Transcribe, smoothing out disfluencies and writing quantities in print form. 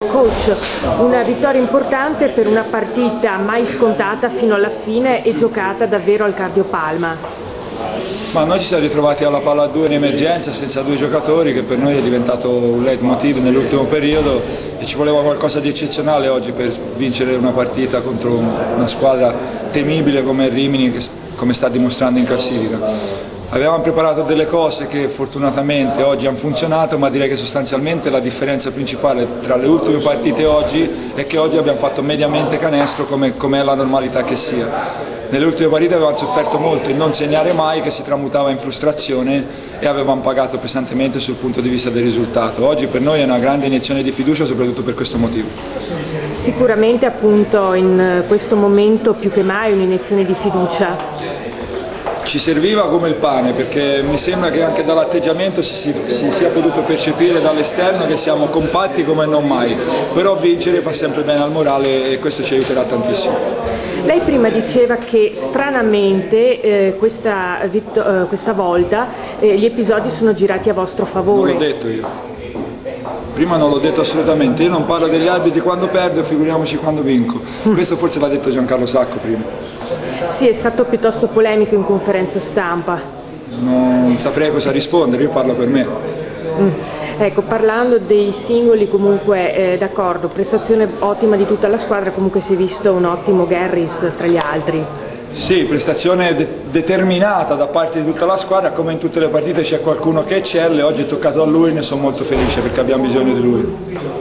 Coach, una vittoria importante per una partita mai scontata fino alla fine e giocata davvero al cardiopalma. Ma noi ci siamo ritrovati alla palla a 2 in emergenza senza 2 giocatori, che per noi è diventato un leitmotiv nell'ultimo periodo, e ci voleva qualcosa di eccezionale oggi per vincere una partita contro una squadra temibile come il Rimini, come sta dimostrando in classifica. Avevamo preparato delle cose che fortunatamente oggi hanno funzionato, ma direi che sostanzialmente la differenza principale tra le ultime partite e oggi è che oggi abbiamo fatto mediamente canestro come è la normalità che sia. Nelle ultime partite avevamo sofferto molto il non segnare mai, che si tramutava in frustrazione, e avevamo pagato pesantemente sul punto di vista del risultato. Oggi per noi è una grande iniezione di fiducia, soprattutto per questo motivo. Sicuramente appunto in questo momento più che mai un'iniezione di fiducia. Ci serviva come il pane, perché mi sembra che anche dall'atteggiamento si sia potuto percepire dall'esterno che siamo compatti come non mai, però vincere fa sempre bene al morale e questo ci aiuterà tantissimo. Lei prima diceva che stranamente questa volta gli episodi sono girati a vostro favore. Non l'ho detto io. Prima non l'ho detto assolutamente, io non parlo degli arbitri quando perdo, figuriamoci quando vinco. Questo forse l'ha detto Giancarlo Sacco prima. Sì, è stato piuttosto polemico in conferenza stampa. Non saprei cosa rispondere, io parlo per me. Ecco, parlando dei singoli, comunque d'accordo, prestazione ottima di tutta la squadra, comunque si è visto un ottimo Garris tra gli altri. Sì, prestazione determinata da parte di tutta la squadra, come in tutte le partite c'è qualcuno che eccelle, oggi è toccato a lui, ne sono molto felice perché abbiamo bisogno di lui.